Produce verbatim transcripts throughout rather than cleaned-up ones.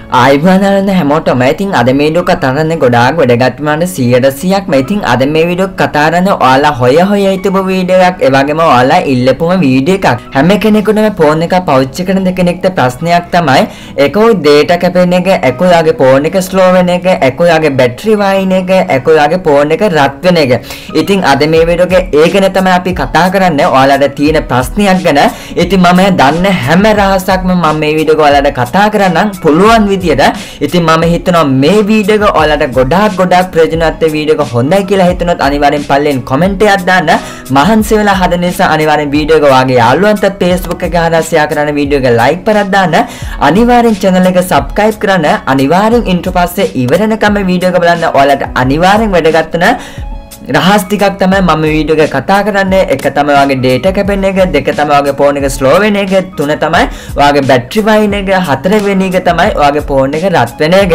ආයිබානලන හැමෝටම ඉතින් අද මේ වීඩියෝ කතා කරන්නේ ගොඩාක් වැඩගත් වුණාට සියයට සීයක් මම ඉතින් අද මේ වීඩියෝ කතා කරන්නේ ඔයාලා හොය හොය හිටපු වීඩියෝ එකක් ඒ වගේම ඔයාලා ඉල්ලපුම වීඩියෝ එකක් හැම කෙනෙකුටම ෆෝන් එක පාවිච්චි කරන දෙකෙනෙක්ට ප්‍රශ්නයක් තමයි එකෝ data කැපෙන එක එකෝ යාගේ ෆෝන් එක ස්ලෝ වෙන එක එකෝ යාගේ බැටරි වයින් එක එකෝ යාගේ ෆෝන් එක රත් වෙන එක ඉතින් අද මේ වීඩියෝ එකේ ඒ ගැන තමයි අපි කතා කරන්නේ ඔයාලට තියෙන ප්‍රශ්නයක් ගැන ඉතින් මම දන්න හැම රහසක්ම මම මේ වීඩියෝ එක ඔයාලට කතා කරන්නම් පුළුවන් ඉතින් මම හිතනවා මේ වීඩියෝ එක ඔයාලට ගොඩාක් ගොඩාක් ප්‍රයෝජනවත් වීඩියෝ එක හොඳයි කියලා හිතනොත් අනිවාර්යෙන් පල්ලෙන් කමෙන්ට් එකක් දාන්න මහන්සි වෙලා හදන නිසා අනිවාර්යෙන් වීඩියෝ එක ඔයාගේ යාළුවන්ට Facebook එකේ ගහලා ෂෙයා කරන්න වීඩියෝ එක ලයික් කරලා දාන්න අනිවාර්යෙන් channel එක subscribe කරන්න අනිවාර්යෙන් intro පස්සේ ඉවරනකම වීඩියෝ එක බලන්න ඔයාලට අනිවාර්යෙන් වැඩගත් වෙන රහස් ටිකක් තමයි මම වීඩියෝ එක කතා කරන්නේ එක තමයි ඔයාගේ data කැපෙන එක දෙක තමයි ඔයාගේ ෆෝන් එක ස්ලෝ වෙන එක තුන තමයි ඔයාගේ බැටරි වයින් එක හතර වෙනි එක තමයි ඔයාගේ ෆෝන් එක රත් වෙන එක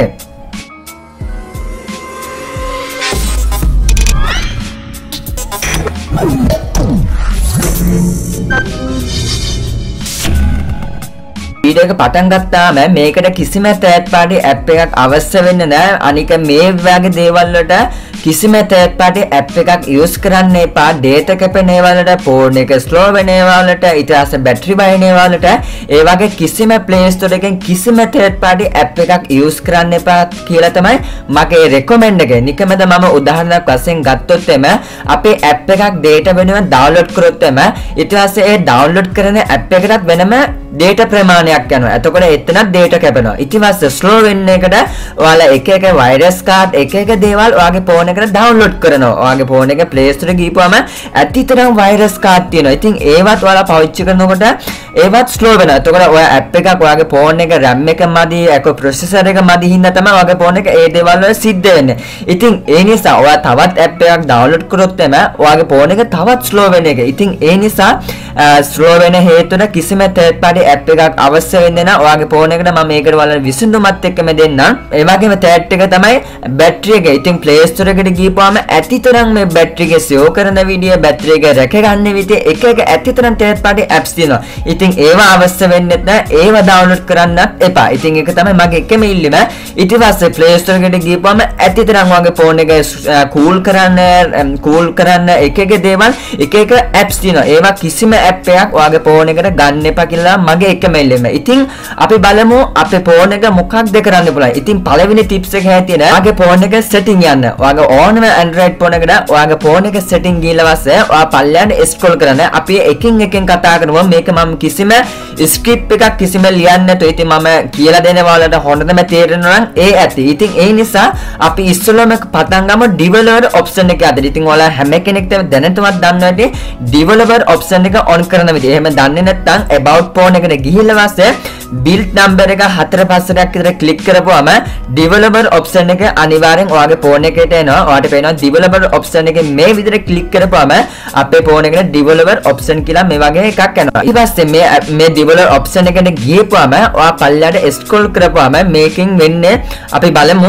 වීඩියෝ එක පටන් ගත්තාම මේකට කිසිම third party app එකක් අවශ්‍ය වෙන්නේ නැහැ අනික මේ වගේ දේවල් වලට කිසිම third party app එකක් use කරන්න එපා data කැපෙන ඒවා වලට ෆෝන් එක slow වෙන ඒවා වලට ඊට පස්සේ battery වයින් ඒවා වලට ඒ වගේ කිසිම play store එකෙන් කිසිම third party app එකක් use කරන්න එපා කියලා තමයි මගේ recommend එක. නිකමද මම උදාහරණයක් වශයෙන් ගත්තොත් එම අපේ app එකක් data වෙනුවෙන් download කරොත් එම ඊට පස්සේ ඒ download කරන app එකටත් වෙනම data ප්‍රමාණයක් යනවා. එතකොට එතනත් data කැපෙනවා. ඊට පස්සේ slow වෙන්න එකට ඔයාලා එක එක virus card එක එක දේවල් ඔයාගේ ෆෝන් එකට download කරනවා. ඔයාගේ ෆෝන් එක play store එක ගිහපුවම ඇතිතරම් virus card තියෙනවා. ඉතින් ඒවත් ඔයාලා පාවිච්චි කරනකොට ඒවත් slow වෙනවා. එතකොට ඔයා app එකක් ඔයාගේ ෆෝන් එක RAM එක මදි, ඒක processor එක මදි හින්දා තමයි ඔයාගේ ෆෝන් එක ඒ දේවල් වල සිද්ධ වෙන්නේ. ඉතින් ඒ නිසා ඔයා තවත් app එකක් download කරොත් එම ඔයාගේ ෆෝන් එක තවත් slow වෙන එක. ඉතින් ඒ නිසා slow වෙන හේතුව කිසිම third party app එකක් අවශ්‍ය වෙන්නේ නැහැ. ඔයාගේ ෆෝන් එකට මම මේකට වල විසඳුමත් එක්කම දෙන්නම්. ඒ වගේම third එක තමයි බැටරි එක. ඉතින් play store එකට ගිහපුවාම ඇතිතරම් මේ බැටරි එක සේව් කරන විදිය, බැටරි එක රැක ගන්න විදිය එක එක ඇතිතරම් third party apps තියෙනවා. ඉතින් ඒවා අවශ්‍ය වෙන්නේ නැහැ. ඒවා download කරන්නත් එපා. ඉතින් ඒක තමයි මගේ එකම ඉල්ලීම. ඊට පස්සේ play store එකට ගිහපුවාම ඇතිතරම් ඔයාගේ ෆෝන් එක cool කරන්න, cool කරන්න එක එක දේවල් එක එක apps තියෙනවා. ඒවා කිසිම app එකක් ඔයාගේ ෆෝන් එකට ගන්න එපා කියලා මගේ එකම ඉල්ලීම. ඉතින් අපි බලමු අපේ ෆෝන් එක මොකක්ද කරන්න පුළුවන්. ඉතින් පළවෙනි ටිප්ස් එක හැටියට ඔයාගේ ෆෝන් එක setting යන්න. ඔයාගේ ඕනම Android ෆෝන් එකකට ඔයාගේ ෆෝන් එක setting ගිහලා පස්සේ ඔයා පල්ලෙහාට scroll කරන්න. අපි එකින් එකින් කතා කරනවා. මේක මම කිසිම script එකක් කිසිම ලියන්නේ නැතුව ඉතින් මම කියලා දෙනවා වලට හොඳටම තේරෙනවා නම් ඒ ඇති. ඉතින් ඒ නිසා අපි ඉස්සෙල්ලාම පටන් ගමු developer option එක අතට. ඉතින් ඔයාලා හැම කෙනෙක්ටම දැනටමත් දන්නවා ඇති developer option එක on කරන විදිහ. එහෙම දන්නේ නැත්නම් about phone එකට ගිහිල්ලා පස්සේ build number එක හතර පස්සටක් විතර click කරපුවම developer option එක අනිවාර්යෙන් ඔයාගේ phone එකේට එනවා. ඔයාලට පේනවා developer option එකේ මේ විදිහට click කරපුවම අපේ phone එකට developer option කියලා මේ වගේ එකක් එනවා. ඊට පස්සේ මේ මේ developer option එකට ගියපුවම ඔයා පල්ලයට scroll කරපුවම මේකෙන් වෙන්නේ අපි බලමු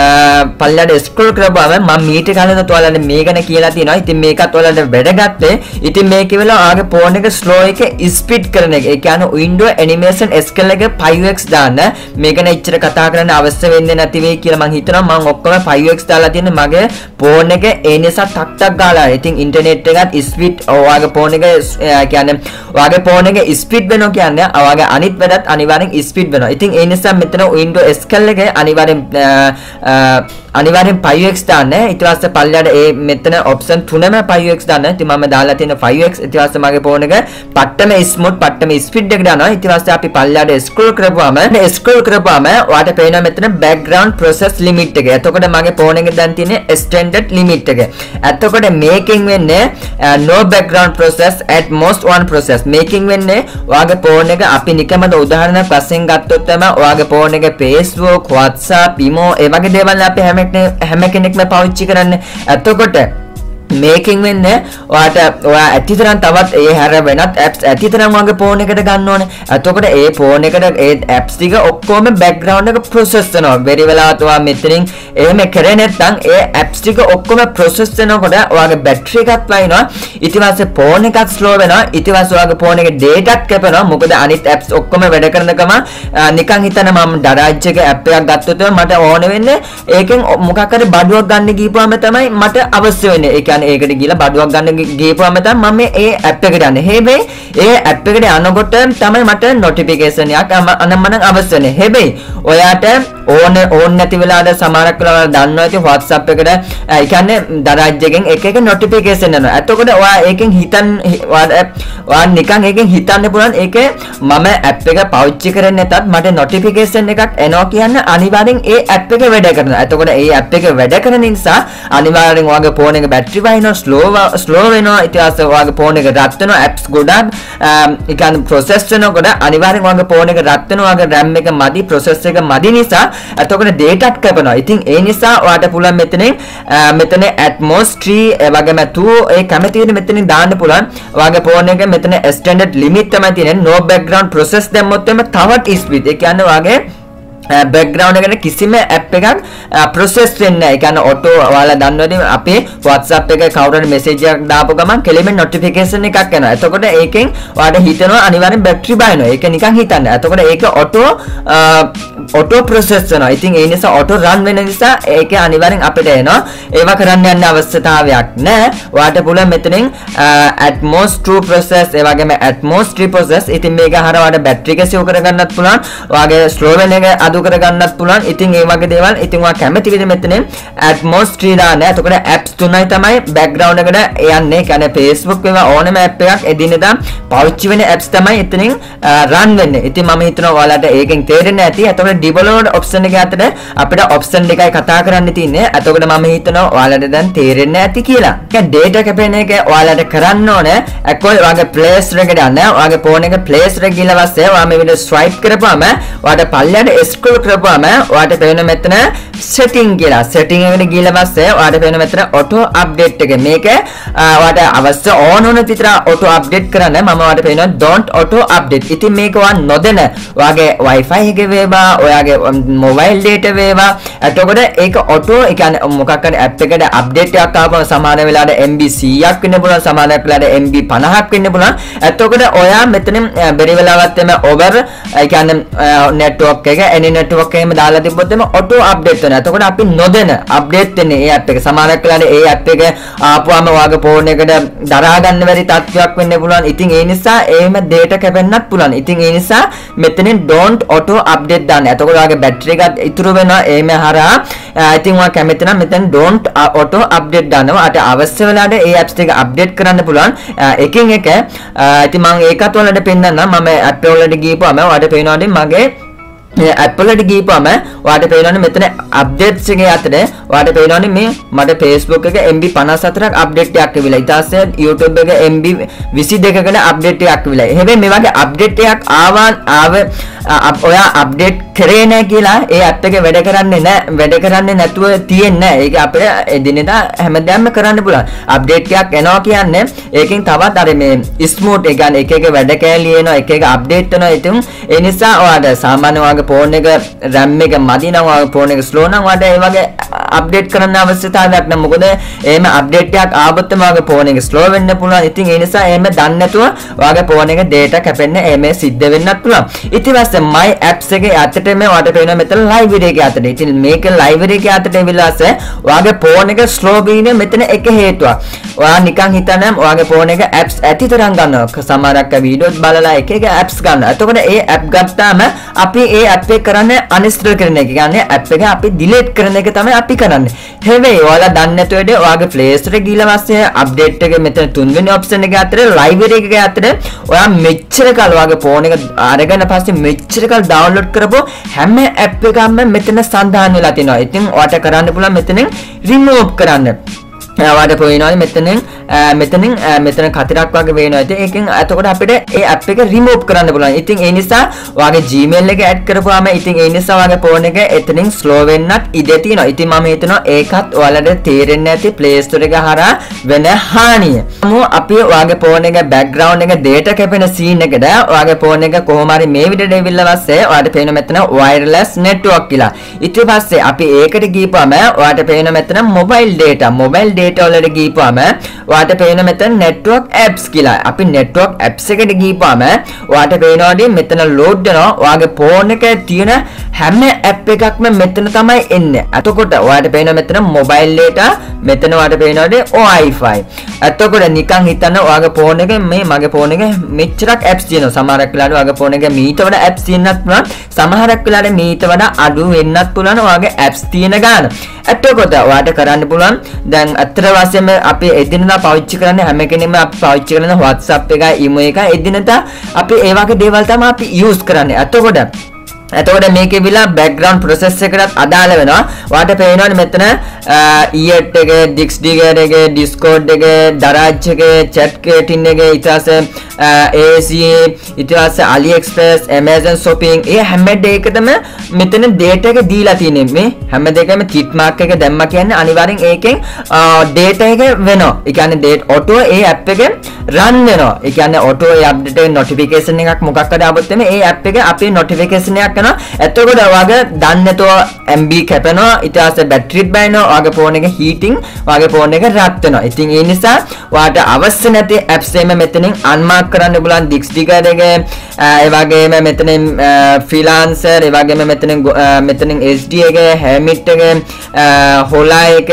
පල්ලයට scroll කරපුවම මම මීට කලින් ඔයාලට මේ ගැන කියලා තියෙනවා. ඉතින් මේකත් ඔයාලට වැඩගත්තේ. ඉතින් මේකේ වෙලා ඔයාගේ phone එක slow එක speed කරන එක. ඒ කියන්නේ window animation scale එක five x දාන්න. මේක නේ ඉච්චර කතා කරන්න අවශ්‍ය වෙන්නේ නැති වෙයි කියලා මම හිතනවා. මම ඔක්කොම five x දාලා තියෙන්නේ මගේ phone එක ඒ නිසා ටක් ටක් ගාලා. ඉතින් internet එකත් speed ඔයාගේ phone එක කියන්නේ ඔයාගේ phone එක speed වෙනවා කියන්නේ ඔයාගේ අනිත් වැඩත් අනිවාර්යෙන් speed වෙනවා. ඉතින් ඒ නිසා මෙතන window scale එක අනිවාර්යෙන් අනිවාර්යෙන් five x දාන්න. ඊට පස්සේ පල්ලයට ඒ මෙතන option තුනම five x දාන්න. ඉතින් මම දාලා තියෙන five x. ඊට පස්සේ මගේ phone එක පට්ටම smooth පට්ටම speed එකට දානවා. ඊට පස්සේ අපි පල්ලයට scroll කරපුවාම scroll කරපුවාම ඔයාලට පේනවා මෙතන background process limit එක. එතකොට මගේ phone එකේ දැන් තියෙන්නේ extended limit එක. එතකොට මේකෙන් වෙන්නේ no background process at most one process. මේකෙන් වෙන්නේ ඔයාගේ phone එක අපි නිකම්ම උදාහරණයක් වශයෙන් ගත්තොත් තමයි ඔයාගේ phone එක Facebook, WhatsApp, imo ඒ වගේ දේවල් අපි හැම හැම කෙනෙක්ම පාවිච්චි කරන්නේ. එතකොට මේකින් වෙන්නේ ඔයාට ඔයා ඇතිතරම් තවත් ඒ හැර වෙනත් apps ඇතිතරම් වගේ ෆෝන් එකට ගන්න ඕනේ. එතකොට ඒ ෆෝන් එකට ඒ apps ටික ඔක්කොම background එක process වෙනවා. බැරි වෙලාවට ඔයා මෙතනින් එහෙම කරේ නැත්නම් ඒ apps ටික ඔක්කොම process වෙනකොට ඔයාගේ battery එකත් වයින්නවා. ඊට පස්සේ ෆෝන් එකත් slow වෙනවා. ඊට පස්සේ ඔයාගේ ෆෝන් එකේ data එකක් කැපෙනවා. මොකද අනිත් apps ඔක්කොම වැඩ කරනකම නිකන් හිතන මම ඩරාජ් එක app එකක් ගත්තොත් මට ඕන වෙන්නේ ඒකෙන් මොකක් හරි බඩුවක් ගන්න ගිහපුවාම තමයි මට අවශ්‍ය වෙන්නේ. ඒ කියන්නේ ඒකට ගිහලා බඩුවක් ගන්න ගිහපුවාම තමයි මම ඒ app එකට යන්නේ. හැබැයි ඒ app එකට යනකොට තමයි මට notification එකක් අනම්මනම් අවශ්‍ය වෙන්නේ. හැබැයි ඔයාට ඕන ඕන නැති වෙලාවට සමහරක් වෙලාවට දන්නවා ඇති WhatsApp එකට ඒ කියන්නේ දරාජ් එකෙන් එක එක notification එනවා. එතකොට ඔයා ඒකෙන් හිතන් ඔයා නිකන් ඒකෙන් හිතන්න පුළුවන් ඒකේ මම app එක පාවිච්චි කරන්නේ නැතත් මට notification එකක් එනවා කියන්නේ අනිවාර්යෙන් ඒ app එක වැඩ කරනවා. එතකොට ඒ app එක වැඩ කරන නිසා අනිවාර්යෙන් ඔයාගේ phone එක battery වයින්නවා, slow slow වෙනවා. ඊට පස්සේ ඔයාගේ phone එක රත් වෙනවා. apps ගොඩක් ඒ කියන්නේ process වෙනකොට අනිවාර්යෙන් ඔයාගේ phone එක රත් වෙනවා. ඔයාගේ RAM එක මදි, process එක මදි නිසා එතකොට data එකක් කැපෙනවා. ඉතින් ඒ නිසා ඔයාට පුළුවන් මෙතනින් මෙතන Atmos three ඒ වගේම two ඒ කැමති විදිහට මෙතනින් දාන්න පුළුවන්. ඔයාගේ phone එක මෙතන extended limit තමයි තියෙන්නේ. no background process දැම්මොත් එම තවත් speed. ඒ කියන්නේ ඔයාගේ background එකට කිසිම app එකක් process වෙන්නේ නැහැ. ඒ කියන්නේ auto ඔයාලා දන්නවද අපේ WhatsApp එකේ කවුරුහරි message එකක් දාපු ගමන් කෙලින්ම notification එකක් එනවා. එතකොට ඒකෙන් ඔයාලට හිතනවා අනිවාර්යෙන් battery බයනවා. ඒක නිකන් හිතන්න. එතකොට ඒක auto auto process වෙනවා. ඉතින් ඒ නිසා auto run වෙන නිසා ඒක අනිවාර්යෙන් අපිට එනවා. ඒවා කරන්න යන්න අවශ්‍යතාවයක් නැහැ. ඔයාලට පුළුවන් මෙතනින් Atmos two process ඒ වගේම Atmos three process. ඉතින් මේක හරහා ඔයාලට battery එක save කරගන්නත් පුළුවන්. ඔයාගේ slow වෙන එක අඩු කරගන්නත් පුළුවන්. ඉතින් ඒ වගේ දේවල් ඉතින් ඔයා කැමති විදිහට මෙතනින් Atmos three දාන්න. එතකොට apps තුනයි තමයි background එකට යන්නේ. ඒ කියන්නේ Facebook වේවා ඕනම app එකක් එදිනෙදා පාවිච්චි වෙන apps තමයි එතනින් run වෙන්නේ. ඉතින් මම හිතනවා ඔයාලට ඒකෙන් තේරෙන්නේ නැති. එතකොට developed option එක අතර අපිට option දෙකයි කතා කරන්න තියෙන්නේ. එතකොට මම හිතනවා ඔයාලට දැන් තේරෙන්නේ නැති කියලා. ඒ data කැපෙන එක ඔයාලට කරන්න ඕනේ. අකෝල් ඔයාගේ play store එකට යන්න. ඔයාගේ phone එක play store එක ගිහලා පස්සේ ඔයා මේ විදිහට swipe කරපුවාම ඔයාට පල්ලයට scroll කරපුවාම ඔයාට පේන මෙතන setting කියලා. setting එකට ගිහලා පස්සේ ඔයාට පේන මෙතන auto update එක. මේක ඔයාට අවශ්‍ය ඕන ඕන විතර auto update කරන්න මම ඔයාට පේනවා don't auto update. ඉතින් මේක ඔයා නොදැන ඔයාගේ wifi එකේ වේවා ඔයාගේ mobile data වේවා එතකොට ඒක auto ඒ කියන්නේ මොකක් හරි app එකට update එකක් ආවම සමාන වෙලාවට M B one hundred වෙන්න පුළුවන්. සමාන වෙලාවට M B fifty වෙන්න පුළුවන්. එතකොට ඔයා මෙතනින් බැරි වෙලාවත් එම over ඒ කියන්නේ network එක any network එකෙම දාලා තිබ්බොත් එම auto update වෙනවා. එතකොට අපි නොදැන update වෙන්නේ ඒ app එක. සමානක් වෙලාවට ඒ app එක ආපුවාම ඔයාගේ phone එකට දරා ගන්න බැරි තත්ත්වයක් වෙන්න පුළුවන්. ඉතින් ඒ නිසා එහෙම data කැපෙන්නත් පුළුවන්. ඉතින් ඒ නිසා මෙතනින් don't auto update දාන්න. එතකොට ඔයාගේ battery එකත් ඉතුරු වෙනවා. එහෙම හරහා ඉතින් ඔයා කැමති නම් මෙතන don't auto update දානවා. අට අවශ්‍ය වෙලාවට ඒ apps ටික update කරන්න පුළුවන්. එකින් එක ඉතින් මම ඒකත් වලට පෙන්නන්නම්. මම app වලට ගිහපුවාම ඔයාලට පේනවානේ මගේ Apple එකට ගිහපුවම ඔයාලට පේනවනේ මෙතන updates එකේ අතර ඔයාලට පේනවනේ මේ මට Facebook එක M B fifty-fourක් update එකක් වෙලා. ඊට පස්සේ YouTube එක M B twenty-two කට update එකක් වෙලා. හැබැයි මේ වගේ update එකක් ආවන් ආව ඔයා update කරේ නැහැ කියලා ඒ app එක වැඩ කරන්නේ නැහැ. වැඩ කරන්නේ නැතුව තියෙන්නේ නැහැ. ඒක අපිට එදිනෙදා හැමදාම කරන්න පුළුවන්. update එකක් එනවා කියන්නේ ඒකෙන් තවත් අර මේ smooth ඒ කියන්නේ එක එක වැඩ කැලි එනවා, එක එක update වෙනවා. ඉතින් ඒ නිසා ඔයාලට සාමාන්‍ය ඔයාගේ phone එක RAM එක මදි නම් ඔයාගේ phone එක slow නම් ඔයාලට ඒ වගේ update කරන්න අවශ්‍යතාවයක් නැහැ. මොකද එහෙම update එකක් ආවොත් ඔයාගේ phone එක slow වෙන්න පුළුවන්. ඉතින් ඒ නිසා එහෙම දන්නේ නැතුව ඔයාගේ phone එක data කැපෙන්නේ එහෙම සිද්ධ වෙන්නත් පුළුවන්. ඊට පස්සේ my apps එකේ අතටම ඔයාලට පේනවා මෙතන library එකේ අතට. ඉතින් මේක library එකේ අතට එවිලාස ඔයාගේ phone එක slow වෙන්නේ මෙතන එක හේතුවක්. ඔයා නිකන් හිතන්න ඔයාගේ phone එක apps ඇතිතරම් ගන්නවා. සමහරක් වීඩියෝස් බලලා එක එක apps ගන්නවා. එතකොට ඒ app ගත්තාම අපි ඒ app එක කරන්නේ uninstall කරන එක. කියන්නේ app එක අපි delete කරන එක තමයි අපි කරන්නේ. හැබැයි ඔයාලා දන්නේ නැතුව ඉතින් ඔයාගේ play store එක ගිහලා පස්සේ update එක මෙතන තුන්වෙනි option එකේ අතර library එකේ අතර ඔයා මෙච්චර කල් ඔයාගේ phone එක අරගෙන පස්සේ මෙච්චර කල් download කරපුව හැම app එකක්ම මෙතන සඳහන් වෙලා තියෙනවා. ඉතින් ඔයාට කරන්න පුළුවන් මෙතනින් remove කරන්න. වාට පොයිනවනේ මෙතනින් මෙතනින් මෙතන කතරක් වගේ වෙනවා. ඉතින් ඒකෙන් එතකොට අපිට ඒ ඇප් එක රිමූව් කරන්න පුළුවන්. ඉතින් ඒ නිසා ඔයාගේ Gmail එක ඇඩ් කරපුවාම ඉතින් ඒ නිසා ඔයාගේ ෆෝන් එක එතනින් ස්ලෝ වෙන්නත් ඉඩ තියෙනවා. ඉතින් මම හිතනවා ඒකත් ඔයාලට තේරෙන්නේ නැති Play Store එක හරහා වෙන හානිය. මම අපි ඔයාගේ ෆෝන් එක background එක data කැපෙන scene එකට ඔයාගේ ෆෝන් එක කොහොම හරි මේ විදිහට එවිල්ලා පස්සේ ඔයාලට පේන මෙතන wireless network කියලා. ඊට පස්සේ අපි ඒකට ගිහපුවම ඔයාලට පේන මෙතන mobile data mobile data වලට ගිහපුවම ඔයාලට පේන මෙතන network apps කියලා. අපි network apps එකට ගිහපුවම ඔයාලට පේනවාදී මෙතන load වෙනවා. ඔයාගේ phone එකේ තියෙන හැම app එකක්ම මෙතන තමයි එන්නේ. එතකොට ඔයාලට පේන මෙතන mobile data මෙතන ඔයාලට පේනවාදී Wi-Fi. එතකොට නිකන් හිතන්න ඔයාගේ phone එකේ මේ මගේ phone එකේ මෙච්චරක් apps තියෙනවා. සමහරක් වෙලාවට ඔයාගේ phone එකේ මීට වඩා apps තියෙන්නත් පුළුවන්. සමහරක් වෙලාවට මීට වඩා අඩු වෙන්නත් පුළුවන් ඔයාගේ apps තියෙන ගාන. එතකොට ඔයාලට කරන්න පුළුවන් දැන් අතර වශයෙන්ම අපි එදිනෙදා පාවිච්චි කරන්නේ හැම කෙනෙක්ම අපි පාවිච්චි කරන WhatsApp එකයි email එකයි එදිනෙදා අපි ඒ වගේ දේවල් තමයි අපි use කරන්නේ. එතකොට එතකොට මේකේ විලා background process එකකට අදාළ වෙනවා. ඔයාලට පේනවනේ මෙතන E eight එකේ Dixdigger එකේ Discord එකේ Daraj එකේ ChatKetin එකේ ඊට පස්සේ A C A ඊට පස්සේ AliExpress Amazon shopping ඒ හැම දෙයකටම මෙතන data එක දීලා තියෙන්නේ. මේ හැම දෙයකම tick mark එක දැම්මා කියන්නේ අනිවාර්යෙන් ඒකෙන් data එක වෙනවා. ඒ කියන්නේ date auto ඒ app එකෙන් run වෙනවා. ඒ කියන්නේ auto ඒ update එක notification එකක් මොකක් හරි ආවොත් එමේ ඒ app එක අපේ notification එකක් එතකොට ඔයාගේ දන්නේ නැතුව M B කැපෙනවා ඊට පස්සේ බැටරිත් බෑනවා ඔයාගේ ෆෝන් එක හීටින් ඔයාගේ ෆෝන් එක රත් වෙනවා. ඉතින් ඒ නිසා ඔයාට අවශ්‍ය නැති apps එම මෙතනින් unmark කරන්න පුළුවන්. Dixdigger එක ඒ වගේම මෙතනින් freelancer ඒ වගේම මෙතනින් මෙතනින් H D එක Hermit එක Hola එක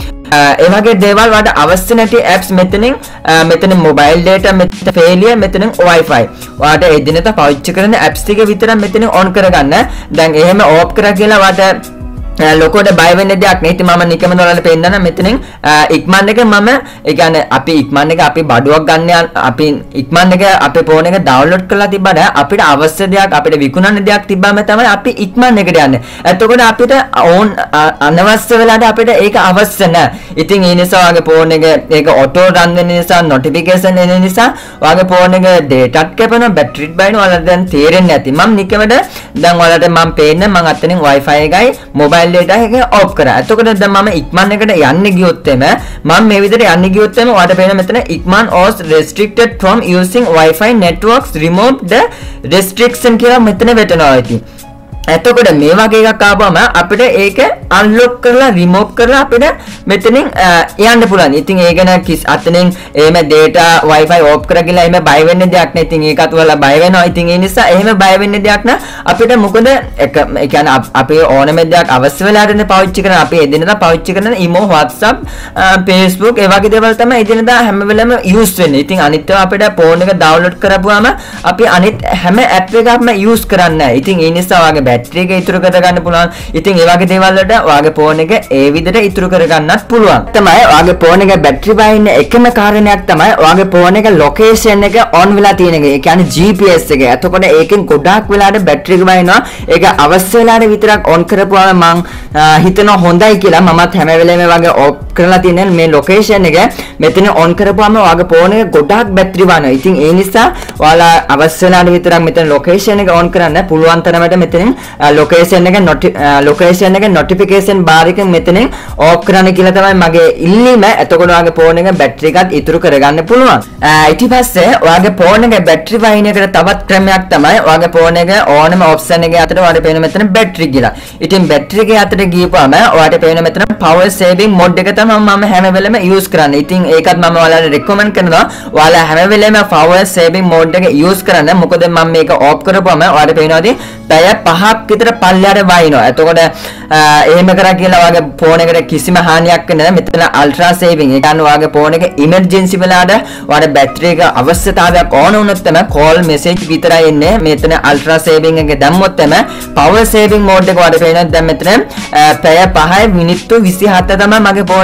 ඒ වගේ දේවල් වලට අවශ්‍ය නැති apps මෙතනින් මෙතන mobile data මෙතන failure මෙතන Wi-Fi ඔයාලට එදිනෙදා පාවිච්චි කරන apps ටික විතරක් මෙතන on කරගන්න. දැන් එහෙම off කරා කියලා ඔයාලට ලොකෝට බය වෙන්න දෙයක් නෑ. ඉතින් මම නිකම්ම ඔයාලට පෙන්නන්න මෙතනින් ඉක්මන් එක මම ඒ කියන්නේ අපි ඉක්මන් එක අපි බඩුවක් ගන්න අපි ඉක්මන් එක අපේ ෆෝන් එක ඩවුන්ලෝඩ් කරලා තිබ්බට අපිට අවශ්‍ය දෙයක් අපිට විකුණන්න දෙයක් තිබ්බම තමයි අපි ඉක්මන් එකට යන්නේ. එතකොට අපිට ඕන් අනවශ්‍ය වෙලාවට අපිට ඒක අවශ්‍ය නෑ. ඉතින් ඒ නිසා ඔයාගේ ෆෝන් එක ඒක ඔටෝ රන් වෙන නිසා notification එන නිසා ඔයාගේ ෆෝන් එක data ත් කැපෙනවා බැටරිත් බයිනවා. ඔයාලට දැන් තේරෙන්නේ නැති. මම නිකමට දැන් ඔයාලට මම පේන්නේ මම අතනින් Wi-Fi එකයි mobile data එක off කරා. එතකොට දැන් මම ඉක්මන් එකට යන්න ගියොත් එමේ මම මේ විදිහට යන්න ගියොත් එමේ ඔයාලට පේන මෙතන ඉක්මන් was restricted from using Wi-Fi networks remove the restriction කියලා මෙතන වෙටනවා. ඉතින් එතකොට මේ වගේ එකක් ආවම අපිට ඒක unlock කරලා remove කරලා අපිට මෙතනින් යන්න පුළුවන්. ඉතින් ඒ ගැන කිස් අතනින් එහෙම data Wi-Fi off කරලා කියලා එහෙම බය වෙන්න දෙයක් නෑ. ඉතින් ඒකත් වල බය වෙනවා. ඉතින් ඒ නිසා එහෙම බය වෙන්න දෙයක් නෑ. අපිට මොකද එක ඒ කියන්නේ අපි ඕනම දෙයක් අවශ්‍ය වෙලාවට පාවිච්චි කරන අපි එදිනෙදා පාවිච්චි කරන email WhatsApp Facebook ඒ වගේ දේවල් තමයි එදිනෙදා හැම වෙලෙම use වෙන්නේ. ඉතින් අනිත් ඒවා අපිට phone එක download කරපුවාම අපි අනිත් හැම app එකක්ම use කරන්නේ නෑ. ඉතින් ඒ නිසා වගේ battery එක ඉතුරු කර ගන්න පුළුවන්. ඉතින් ඒ වගේ දේවල් වලට ඔයාගේ phone එක ඒ විදිහට ඉතුරු කර ගන්නත් පුළුවන්. තමයි ඔයාගේ phone එක battery බයින්න එකම කාරණයක් තමයි ඔයාගේ phone එක location එක on වෙලා තියෙන එක. ඒ කියන්නේ G P S එක. එතකොට ඒකෙන් ගොඩාක් වෙලාවට battery එක බයිනවා. ඒක අවශ්‍ය වෙලාවට විතරක් on කරපුවාම මං හිතනවා හොඳයි කියලා. මමත් හැම වෙලේම වගේ off කරලා තියෙන මේ location එක මෙතන on කරපුවාම ඔයාගේ phone එක ගොඩාක් battery බයිනවා. ඉතින් ඒ නිසා ඔයාලා අවශ්‍ය වෙලාවට විතරක් මෙතන location එක on කරන්න පුළුවන් තරමට මෙතනින් location එක location එක notification bar එකෙන් මෙතනින් off කරන්න කියලා තමයි මගේ ඉල්ලීම. එතකොට ඔයාගේ phone එක battery එකත් ඉතුරු කරගන්න පුළුවන්. ඊට පස්සේ ඔයාගේ phone එක battery වයින් එකට තවත් ක්‍රමයක් තමයි ඔයාගේ phone එක ඕනම option එකේ අතර ඔයාලට පේන මෙතන battery කියලා. ඉතින් battery එකේ අතර ගියපුවම ඔයාලට පේන මෙතන power saving mode එක තමයි මම හැම වෙලෙම use කරන්නේ. ඉතින් ඒකත් මම ඔයාලට recommend කරනවා. ඔයාලා හැම වෙලෙම power saving mode එක use කරන්න. මොකද මම මේක off කරපුවම ඔයාලට පේනවාදී පැය පහක් විතර පල්ලයට වයින්නවා. එතකොට එහෙම කරා කියලා ඔයාගේ ෆෝන් එකට කිසිම හානියක් වෙන්නේ නැහැ. මෙතන ultra saving. ඒ කියන්නේ ඔයාගේ ෆෝන් එක emergency වෙලාවට ඔයාගේ බැටරි එක අවශ්‍යතාවයක් ඕන වුණොත් තමයි call message විතරයි එන්නේ. මෙතන ultra saving එක දැම්මොත් තමයි power saving mode එක ඔයාලට පේනවා. දැන් මෙතන පැය පහයි මිනිත්තු විසිහත තමයි මගේ ෆෝන්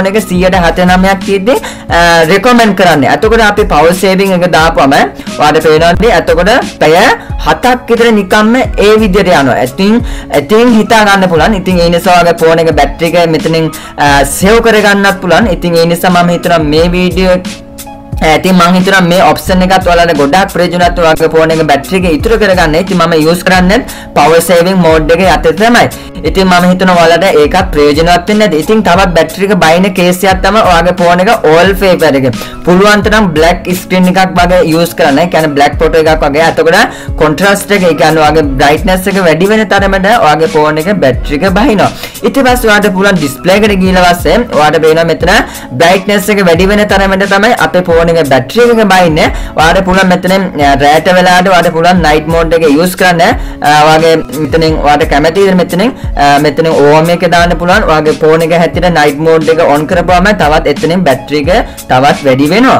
ෆෝන් එකේ one hundred forty-nine ක් තියෙද්දි රෙකමන්ඩ් කරන්නේ. එතකොට අපි power saving එක දාපුවම ඔයාලට පේනවානේ එතකොට පැය හතක් විතර නිකම්ම ඒ විදිහට යනවා. ඉතින් ඉතින් හිතා ගන්න පුළුවන්. ඉතින් ඒ නිසා ඔයාගේ ෆෝන් එක බැටරි එක මෙතනින් සේව් කරගන්නත් පුළුවන්. ඉතින් ඒ නිසා මම හිතනවා මේ වීඩියෝ ඉතින් මම හිතනවා මේ ඔප්ෂන් එකත් ඔයාලට ගොඩාක් ප්‍රයෝජනවත් ඔයාගේ ෆෝන් එක බැටරි එක ඉතුරු කරගන්න. ඉතින් මම යූස් කරන්නේ power saving mode එක යටතේ තමයි. ඉතින් මම හිතනවා ඔයාලට ඒකත් ප්‍රයෝජනවත් වෙන්නේ නැති. ඉතින් තවත් බැටරි එක බයින කේස් එකක් තමයි ඔයාගේ ෆෝන් එක wallpaper එක. පුළුවන් තරම් black screen එකක් වගේ යූස් කරන්න. ඒ කියන්නේ black photo එකක් වගේ. එතකොට contrast එක, ඒ කියන්නේ ඔයාගේ brightness එක වැඩි වෙන තරමට ඔයාගේ ෆෝන් එක බැටරි එක බහිනවා. ඊට පස්සේ ඔයාලට පුළුවන් display එකට ගිහලා පස්සේ ඔයාලට පේනවා මෙතන brightness එක වැඩි වෙන තරමට තමයි අපේ ෆෝන් බැටරි එක බයින්නේ. ඔයාලට පුළුවන් මෙතනින් රෑට වෙලාවට ඔයාලට පුළුවන් night mode එක use කරන්න. ඔයාගේ මෙතනින් ඔයාලට කැමති විදිහට මෙතනින් මෙතනින් ඕම් එක දාන්න පුළුවන්. ඔයාගේ ෆෝන් එක හැටියට night mode එක on කරපුවම තවත් එතනින් බැටරි එක තවත් වැඩි වෙනවා.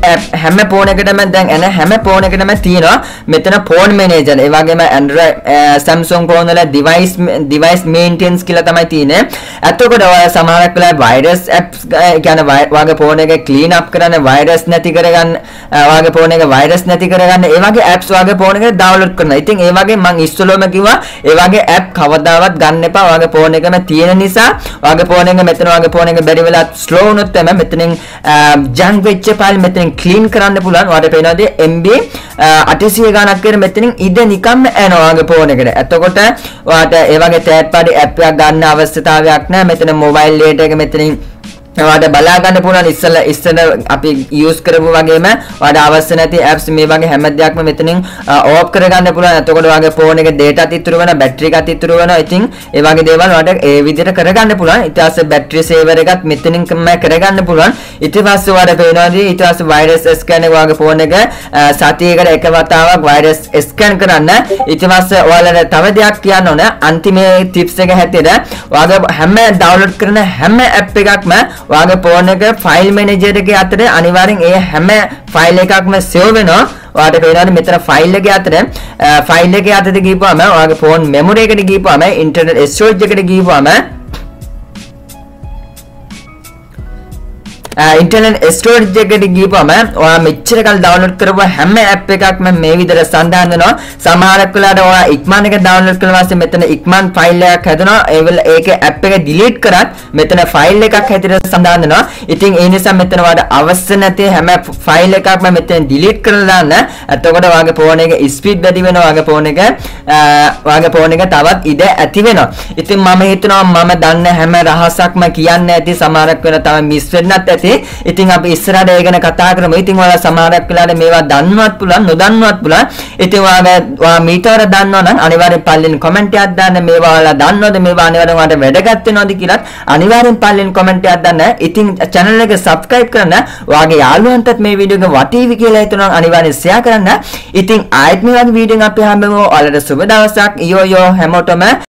හැම ෆෝන් එකටම දැන් එන හැම ෆෝන් එකටම තියෙනවා මෙතන ෆෝන් මැනේජර්. ඒ වගේම Android Samsung ෆෝන් වල device device maintenance කියලා තමයි තියෙන්නේ. එතකොට ඔය සමහරක් වෙලාවට virus apps කියන්නේ ඔයාගේ ෆෝන් එක clean up කරන්න, virus නැති කරගන්න, ඔයාගේ ෆෝන් එක virus නැති කරගන්න ඒ වගේ apps ඔයාගේ ෆෝන් එකට download කරනවා. ඉතින් ඒ වගේ මම ඉස්සෙල්ලාම කිව්වා ඒ වගේ app කවදාවත් ගන්න එපා. ඔයාගේ ෆෝන් එකම තියෙන නිසා ඔයාගේ ෆෝන් එක මෙතන ඔයාගේ ෆෝන් එක බැරි වෙලා slow වුණොත් තමයි මෙතනින් junk වෙච්ච file මෙතනින් clean කරන්න පුළුවන්. ඔයාලට පේනවාද M B eight hundred ගණක් විතර මෙතනින් ඉඩ නිකම්ම එනවා ඔයාගේ ෆෝන් එකට. එතකොට ඔයාලට ඒ වගේ third party app එකක් ගන්න අවශ්‍යතාවයක් නැහැ. මෙතන mobile data එක මෙතනින් ඔයාලට බලා ගන්න පුළුවන්. ඉස්සෙල්ලා ඉස්සෙල්ලා අපි යූස් කරපු වගේම ඔයාලට අවශ්‍ය නැති apps මේ වගේ හැම දෙයක්ම මෙතනින් ඕෆ් කරගන්න පුළුවන්. එතකොට ඔයාගේ ෆෝන් එකේ data ඉතුරු වෙනවා, බැටරි එකත් ඉතුරු වෙනවා. ඉතින් ඒ වගේ දේවල් ඔයාලට ඒ විදිහට කරගන්න පුළුවන්. ඊට පස්සේ බැටරි සේවර් එකත් මෙතනින් කරගන්න පුළුවන්. ඊට පස්සේ ඔයාලට පේනවාද ඊට පස්සේ virus scan එක ඔයාගේ ෆෝන් එක සතියකට එක වතාවක් virus scan කරන්න. ඊට පස්සේ ඔයාලට තව දෙයක් කියන්න ඕන. අන්තිම tips එක හැටියට ඔයාගේ හැම download කරන හැම app එකක්ම ඔයාගේ ෆෝන් එක ෆයිල් මැනේජර් එකේ අතර අනිවාර්යෙන් ඒ හැම ෆයිල් එකක්ම සේව් වෙනවා. ඔයාලට පේනවානේ මෙතන ෆයිල් එකේ අතර ෆයිල් එකේ අතට ගිහපුවාම ඔයාගේ ෆෝන් මෙමරි එකට ගිහපුවාම ඉන්ටර්නල් ස්ටෝරේජ් එකට ගිහපුවාම ඉන්ටර්නල් ස්ටෝරේජ් එකට ගිහපුවම ඔයා මෙච්චර කල් ඩවුන්ලෝඩ් කරපුව හැම ඇප් එකක්ම මේ විදිහට සඳහන් වෙනවා. සමහරක් වෙලාවට ඔයා ඉක්මන් එක ඩවුන්ලෝඩ් කළා වාස්සේ මෙතන ඉක්මන් ෆයිල් එකක් හැදෙනවා. ඒ වෙල ඒකේ ඇප් එක ඩිලීට් කරත් මෙතන ෆයිල් එකක් හැටියට සඳහන් වෙනවා. ඉතින් ඒ නිසා මෙතන ඔයාලට අවශ්‍ය නැති හැම ෆයිල් එකක්ම මෙතන ඩිලීට් කරලා දාන්න. එතකොට ඔයාගේ ෆෝන් එකේ ස්පීඩ් වැඩි වෙනවා. ඔයාගේ ෆෝන් එක ඔයාගේ ෆෝන් එක තවත් ඉඩ ඇති වෙනවා. ඉතින් මම හිතනවා මම දන්න හැම රහසක්ම කියන්න ඇති. සමහරක් වෙලා තමයි මිස් වෙන්නත් ඇති. ඉතින් අපි ඉස්සරහට ඒ ගැන කතා කරමු. ඉතින් ඔයාලා සමහරක් වෙලාවට මේවා දන්නවත් පුළුවන්, නොදන්නවත් පුළුවන්. ඉතින් ඔයාලා ඔයා මීටර දන්නවා නම් අනිවාර්යෙන් පල්ලෙන් කමෙන්ට් එකක් දාන්න. මේවා ඔයාලා දන්නවද? මේවා අනිවාර්යෙන් ඔයාලට වැදගත් වෙනවද කියලා අනිවාර්යෙන් පල්ලෙන් කමෙන්ට් එකක් දාන්න. ඉතින් channel එක subscribe කරන්න. ඔයාගේ යාළුවන්ටත් මේ වීඩියෝ එක වටීවි කියලා හිතනවා අනිවාර්යෙන් share කරන්න. ඉතින් ආයෙත් මේ වගේ වීඩියෝ එකක් අපි හම්බෙමු. ඔයාලට සුබ දවසක්. යෝ යෝ හැමෝටම